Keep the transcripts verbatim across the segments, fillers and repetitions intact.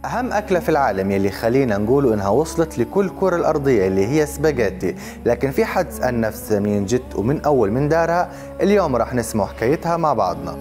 أهم أكلة في العالم يلي خلينا نقولوا إنها وصلت لكل كرة الأرضية اللي هي سباجيتي، لكن في حد سأل نفسه منين جت ومن أول من دارها. اليوم راح نسمع حكايتها مع بعضنا.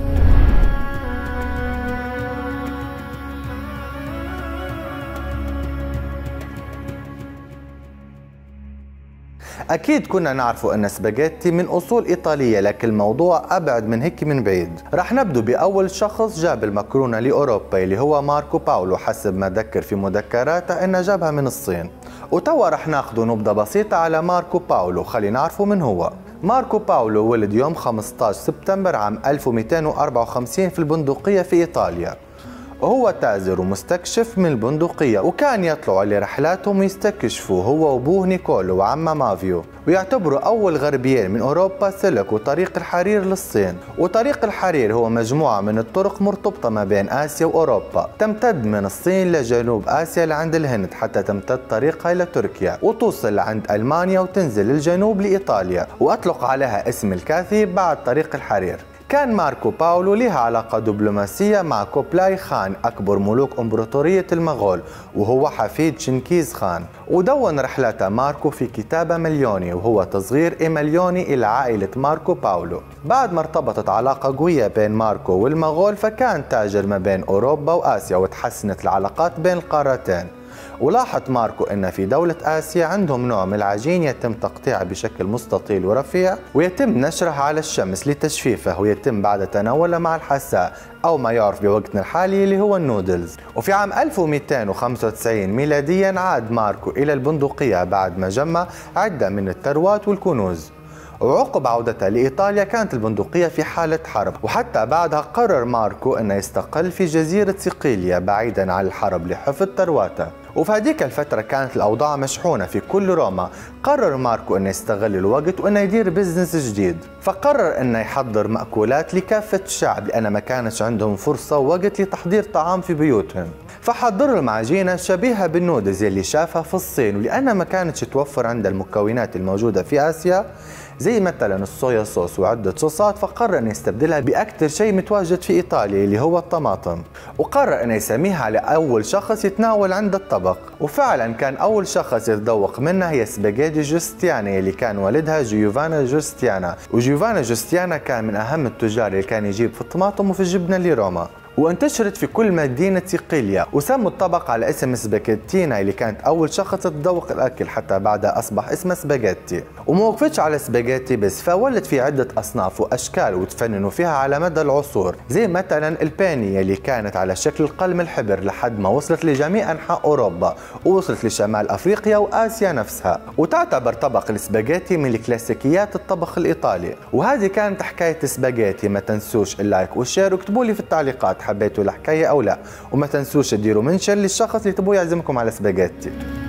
أكيد كنا نعرفوا أن سباجيتي من أصول إيطالية، لكن الموضوع أبعد من هيك من بعيد. رح نبدو بأول شخص جاب المكرونة لأوروبا اللي هو ماركو باولو، حسب ما ذكر في مذكراته أنه جابها من الصين. وتوا رح ناخذ نبذة بسيطة على ماركو باولو، خلينا نعرفوا من هو. ماركو باولو ولد يوم خمسة عشر سبتمبر عام ألف ومئتين وأربعة وخمسين في البندقية في إيطاليا، وهو تاجر ومستكشف من البندقية، وكان يطلعوا لرحلاتهم ويستكشفوا هو وابوه نيكولو وعمه مافيو، ويعتبروا أول غربيين من أوروبا سلكوا طريق الحرير للصين. وطريق الحرير هو مجموعة من الطرق مرتبطة ما بين آسيا وأوروبا، تمتد من الصين لجنوب آسيا لعند الهند، حتى تمتد طريقها إلى تركيا وتوصل لعند ألمانيا وتنزل للجنوب لإيطاليا، وأطلق عليها اسم الكاثي بعد طريق الحرير. كان ماركو باولو لها علاقة دبلوماسية مع كوبلاي خان أكبر ملوك إمبراطورية المغول، وهو حفيد شنكيز خان. ودون رحلته ماركو في كتابة مليوني، وهو تصغير إيميليوني إلى عائلة ماركو باولو. بعد ما ارتبطت علاقة قوية بين ماركو والمغول، فكان تاجر ما بين أوروبا وآسيا، وتحسنت العلاقات بين القارتين. ولاحظ ماركو أن في دولة آسيا عندهم نوع من العجين يتم تقطيعه بشكل مستطيل ورفيع، ويتم نشره على الشمس لتجفيفه، ويتم بعد تناوله مع الحساء أو ما يعرف بوقتنا الحالي اللي هو النودلز. وفي عام ألف ومئتين وخمسة وتسعين ميلاديا عاد ماركو إلى البندقية بعد ما جمع عدة من الثروات والكنوز. وعقب عودته لإيطاليا كانت البندقية في حالة حرب، وحتى بعدها قرر ماركو أنه يستقل في جزيرة صقلية بعيدا عن الحرب لحفظ ثرواته. وفي هذيك الفترة كانت الأوضاع مشحونة في كل روما. قرر ماركو أنه يستغل الوقت وأنه يدير بزنس جديد، فقرر أنه يحضر مأكولات لكافة الشعب، لأن ما كانش عندهم فرصة ووقت لتحضير طعام في بيوتهم. فحضر لهم عجينة شبيهة بالنودلز اللي شافها في الصين، ولأنها ما كانتش توفر عند المكونات الموجودة في آسيا زي مثلا الصويا صوص وعدة صوصات، فقرر أن يستبدلها بأكثر شيء متواجد في إيطاليا اللي هو الطماطم، وقرر أن يسميها على أول شخص يتناول عند الطبق. وفعلا كان أول شخص يتذوق منها هي سباجيتي جوستيانا اللي كان والدها جيوفانا جوستيانا. وجيوفانا جوستيانا كان من أهم التجار اللي كان يجيب في الطماطم وفي الجبنة لروما، وانتشرت في كل مدينة صقلية، وسموا الطبق على اسم سباجيتينا اللي كانت أول شخص تتذوق الأكل، حتى بعدها أصبح اسمه سباجيتي. وما وقفتش على سباجيتي بس، فولت في عدة أصناف وأشكال وتفننوا فيها على مدى العصور، زي مثلا البانية اللي كانت على شكل قلم الحبر، لحد ما وصلت لجميع أنحاء أوروبا ووصلت لشمال أفريقيا وآسيا نفسها. وتعتبر طبق السباجيتي من الكلاسيكيات الطبخ الإيطالي. وهذه كانت حكاية سباجيتي. ما تنسوش اللايك والشير، واكتبوا لي في التعليقات حبيتوا الحكاية أو لا، وما تنسوش تديروا منشن للشخص اللي تبغوا يعزمكم على سباجيتي.